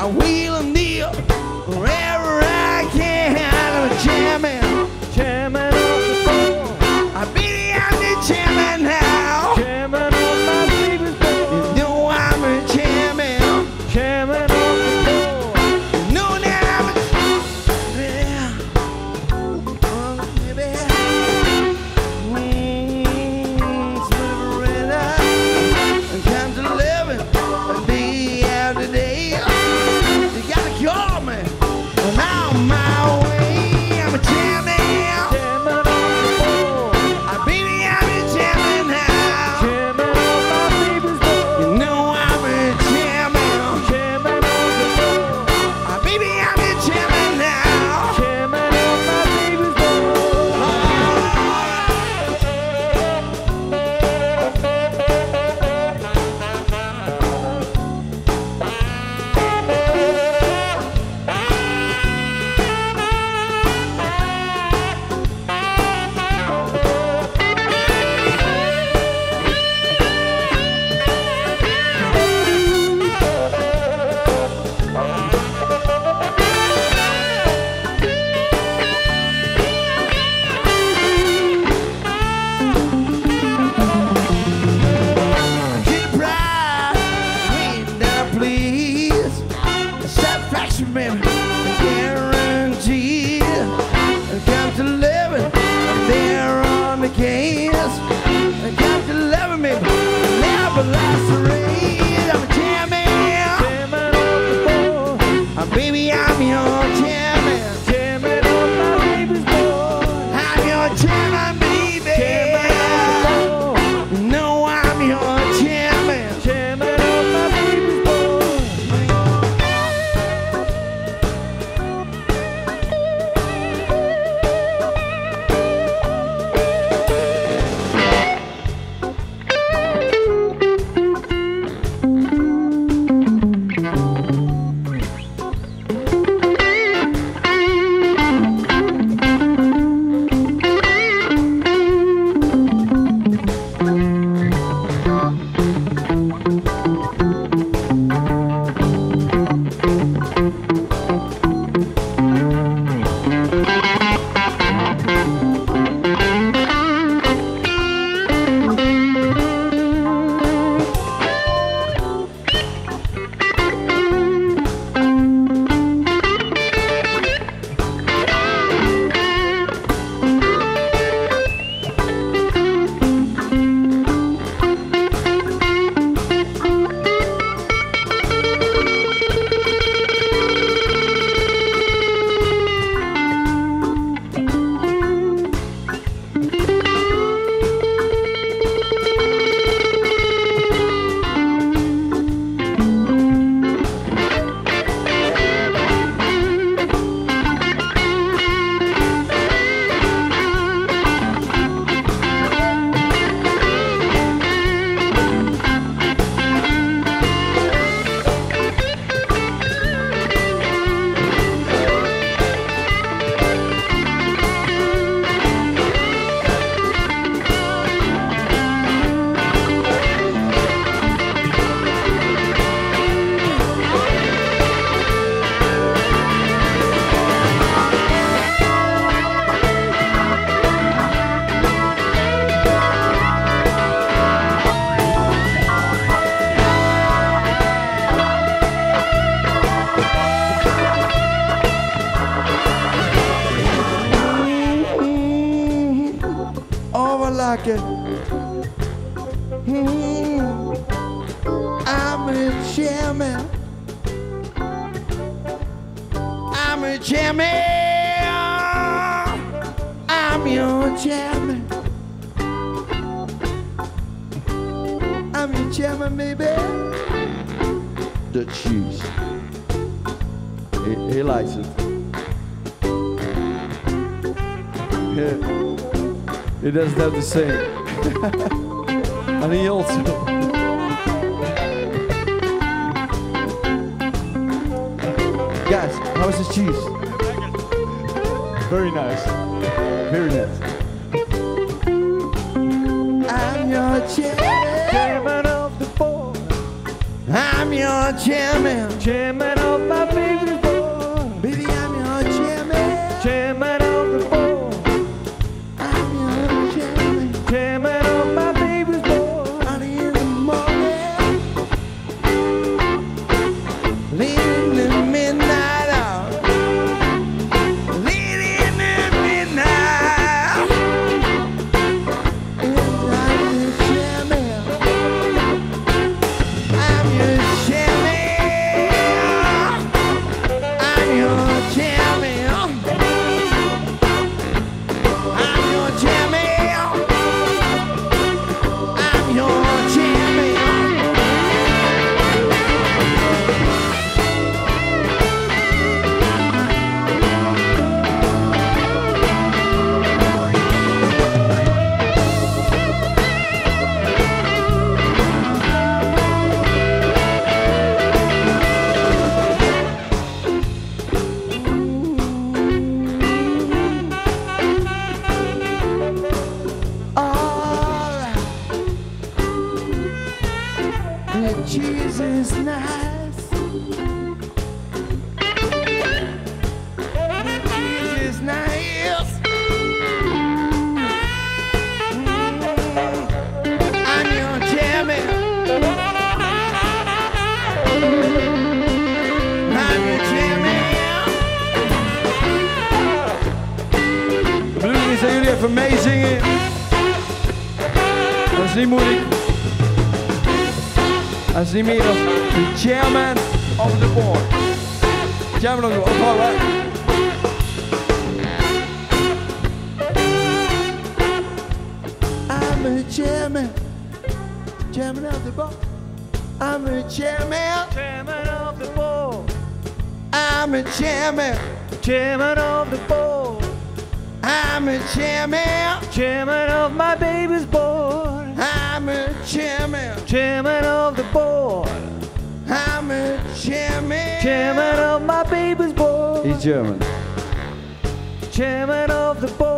wheel and deal wherever I can. I'm jamming, jamming on the floor. I'm beating out the jamming now, jamming on my baby's door. You know I'm a jamming, jamming on the floor. You know that I'm a jamming, oh baby. Come to living day after day. You gotta call me. I'm on my way. I'm a jamming, jamming on the floor. I'm beating out the jamming now, jamming on my baby's door. You know I'm a jamming, jamming on the floor. I'm beating out the jamming now, jamming on my baby's door. Guaranteed. Come to living there on the case. Come to living me, never last the race. I'm jamming, jamming on the floor. Baby, I'm your jamming, jamming on my baby's door. I'm your jamming, baby. You know I'm your jamming, jamming on my baby's door. Like it. I'm a jamming. I'm a jamming. I'm your jamming. I'm your jamming, baby. The cheese. He likes it. Yeah. He doesn't have to sing. And he also. Guys, how is the cheese? Very nice. Very nice. I'm your jamming off the floor. I'm your chairman. Chairman of my baby's board. Baby, I'm your chairman. Chairman of the board. I'm your chairman. Chairman of my baby's board. Early in the morning, late in the midnight hour. Late in the midnight. And I'm your chairman. I'm your chairman. I'm your chairman. I'm your chairman. I'm your chairman. Alright. The cheese is nice. The cheese is nice. I'm your chairman. I'm your chairman. Bluesmoose, zijn jullie even meezingen? Dat is niet moeilijk. Dat is niet meer dan de chairman of the board. Chairman of the board, oh, right? I'm a chairman. Chairman of the board. I'm a chairman. Chairman of the board. I'm a chairman. Chairman of the board. I'm a chairman. Chairman of my baby's board. I'm a chairman. Chairman of the board. I'm a chairman. Chairman of my baby's board. He's German. Chairman of the board.